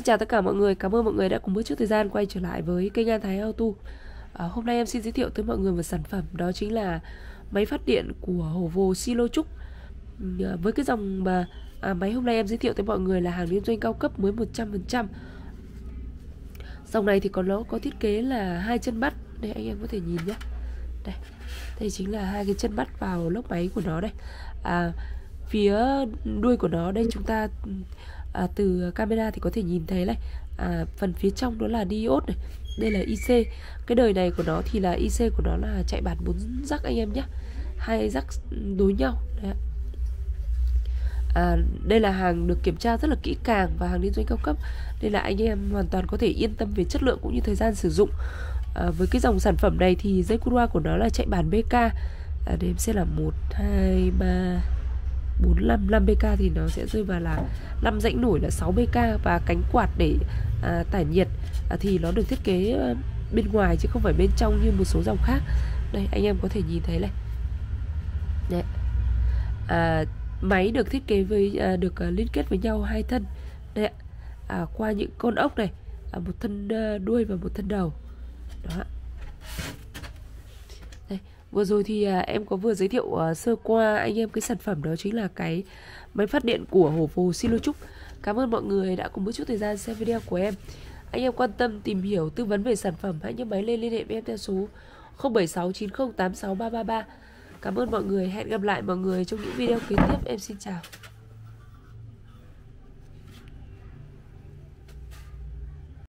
chào tất cả mọi người, cảm ơn mọi người đã cùng bước chút thời gian quay trở lại với kênh An Thái Auto. Hôm nay em xin giới thiệu tới mọi người một sản phẩm, đó chính là máy phát điện của Hovo Silo Trúc. Với cái dòng mà máy hôm nay em giới thiệu tới mọi người là hàng liên doanh cao cấp mới 100%. Dòng này thì nó có thiết kế là 2 chân bắt, đây anh em có thể nhìn nhé. Đây chính là 2 cái chân bắt vào lốc máy của nó đây. Phía đuôi của nó đây chúng ta từ camera thì có thể nhìn thấy này, phần phía trong đó là diode này, đây là IC. Cái đời này của nó thì là IC của nó là chạy bản 4 jack anh em nhé, 2 jack đối nhau. Đấy. Đây là hàng được kiểm tra rất là kỹ càng và hàng liên doanh cao cấp, nên là anh em hoàn toàn có thể yên tâm về chất lượng cũng như thời gian sử dụng. Với cái dòng sản phẩm này thì dây cua của nó là chạy bản BK. Để em xem là 1, 2, 3, 4, 5 BK thì nó sẽ rơi vào là 5 rãnh nổi là 6 BK. Và cánh quạt để tản nhiệt thì nó được thiết kế bên ngoài chứ không phải bên trong như một số dòng khác. Đây anh em có thể nhìn thấy này. Đấy. Máy được thiết kế với được liên kết với nhau 2 thân. Đây qua những con ốc này, một thân đuôi và một thân đầu. Đó. Đây. Vừa rồi thì em có vừa giới thiệu sơ qua anh em cái sản phẩm, đó chính là cái máy phát điện của Hovo Silo Trúc. Cảm ơn mọi người đã cùng một chút thời gian xem video của em. Anh em quan tâm tìm hiểu tư vấn về sản phẩm, hãy nhấc máy lên liên hệ với em theo số 0769086333. Cảm ơn mọi người, hẹn gặp lại mọi người trong những video kế tiếp. Em xin chào.